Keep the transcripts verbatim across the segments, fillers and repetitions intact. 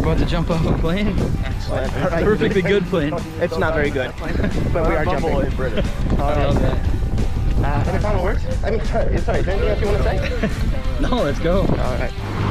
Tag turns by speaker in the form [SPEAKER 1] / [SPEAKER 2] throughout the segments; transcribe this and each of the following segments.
[SPEAKER 1] about to jump off a plane.
[SPEAKER 2] Excellent. All right.
[SPEAKER 1] Perfectly good plane.
[SPEAKER 2] It's not very good, but we are jumping.
[SPEAKER 1] in British.
[SPEAKER 2] All
[SPEAKER 1] I love
[SPEAKER 2] right.
[SPEAKER 1] that.
[SPEAKER 2] Uh, any final words? I mean, sorry, sorry, is there anything else you want to say?
[SPEAKER 1] No, let's go.
[SPEAKER 2] All right.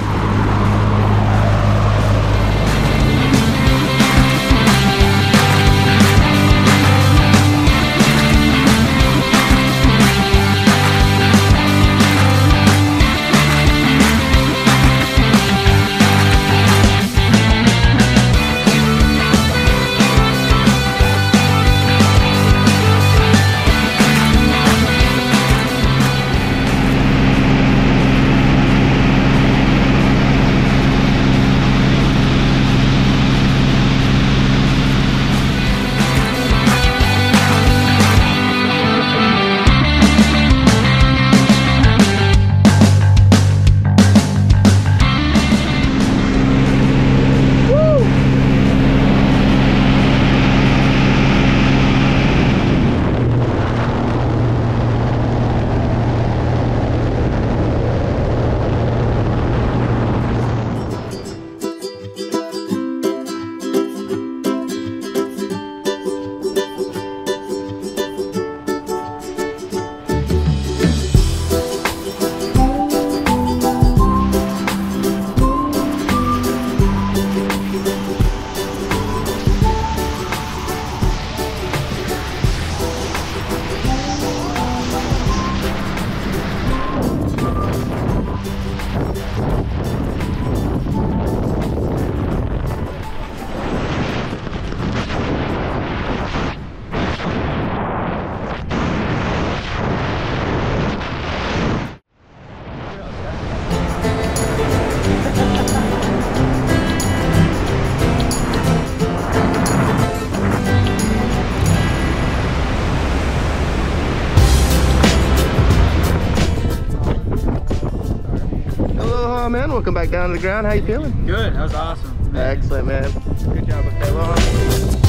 [SPEAKER 2] Man, welcome back down to the ground. How you feeling?
[SPEAKER 1] Good. That was awesome. Man.
[SPEAKER 2] Excellent, man. Good job. Okay, well,